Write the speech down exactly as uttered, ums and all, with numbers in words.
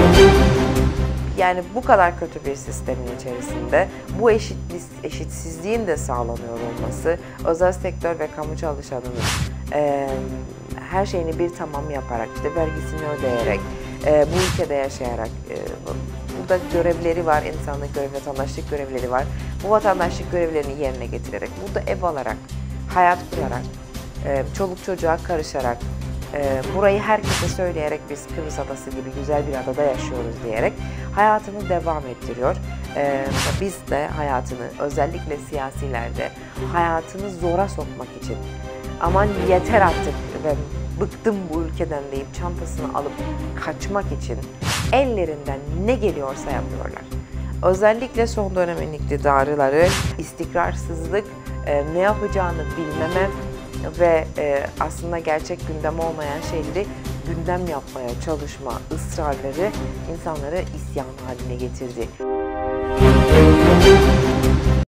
Yani bu kadar kötü bir sistemin içerisinde bu eşitliz, eşitsizliğin de sağlanıyor olması, özel sektör ve kamu çalışanının e, her şeyini bir tamam yaparak, işte vergisini ödeyerek, e, bu ülkede yaşayarak, e, burada görevleri var, insanlık görevi, vatandaşlık görevleri var. Bu vatandaşlık görevlerini yerine getirerek, burada ev alarak, hayat kurarak, e, çoluk çocuğa karışarak, e, burayı herkese söyleyerek biz Kıbrıs adası gibi güzel bir adada yaşıyoruz diyerek hayatını devam ettiriyor. E, biz de hayatını, özellikle siyasilerde hayatını zora sokmak için, aman yeter artık ve bıktım bu ülkeden deyip çantasını alıp kaçmak için ellerinden ne geliyorsa yapıyorlar. Özellikle son dönemin iktidarları istikrarsızlık, e, ne yapacağını bilmeme ve e, aslında gerçek gündem olmayan şeyleri gündem yapmaya çalışma ısrarları insanları isyan haline getirdi.